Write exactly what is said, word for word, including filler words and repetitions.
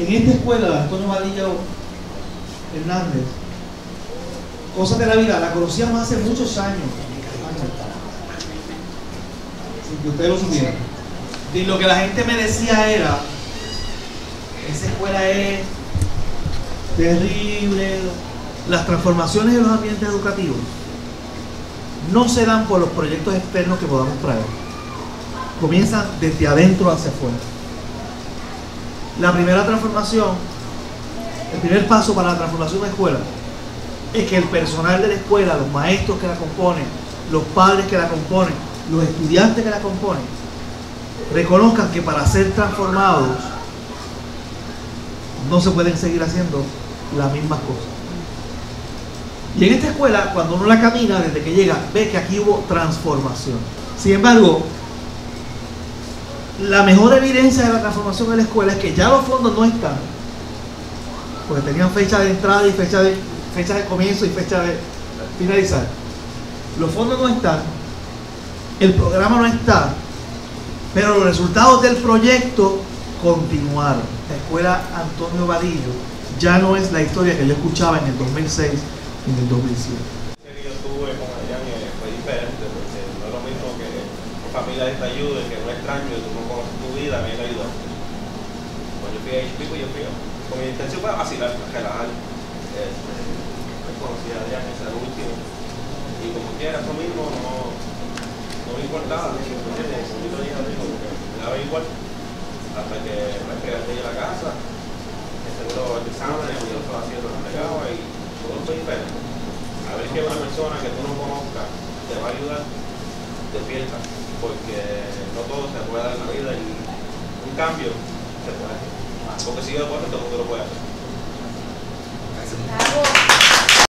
en esta escuela de Antonio Vadillo Hernández, Cosas de la Vida, la conocíamos hace muchos años, años sin que ustedes lo supieran. Y lo que la gente me decía era: esa escuela es terrible. Las transformaciones en los ambientes educativos no se dan por los proyectos externos que podamos traer, comienzan desde adentro hacia afuera. La primera transformación, el primer paso para la transformación de la escuela es que el personal de la escuela, los maestros que la componen, los padres que la componen, los estudiantes que la componen, reconozcan que para ser transformados no se pueden seguir haciendo las mismas cosas. Y en esta escuela, cuando uno la camina, desde que llega, ve que aquí hubo transformación. Sin embargo, la mejor evidencia de la transformación en la escuela es que ya los fondos no están, porque tenían fecha de entrada y fecha de, fecha de comienzo y fecha de finalizar. Los fondos no están, el programa no está, pero los resultados del proyecto continuaron. La escuela Antonio Vadillo ya no es la historia que yo escuchaba en el dos mil seis y en el dos mil siete. Que yo tuve con Adrián fue diferente, porque no es lo mismo que familia te ayude, que no es extraño, que tú no conoces tu vida, a mí me ayudó. Cuando yo fui a H P, yo fui con mi intención para vacilar, para relajar. Este, pues conocí a Adrián, ese era el último, y como quiera, eso mismo no, no me importaba, ¿me entiendes? Yo lo dije a Adrián, porque me daba igual, hasta que me quedaste en la casa, el seguro de exámenes, yo lo estaba haciendo, lo pegaba y todo fue diferente. A ver que una persona que tú no conozcas te va a ayudar, despierta, porque no todo se puede dar en la vida y un cambio se puede hacer. Porque si yo lo puedo hacer, todo el mundo lo puede hacer.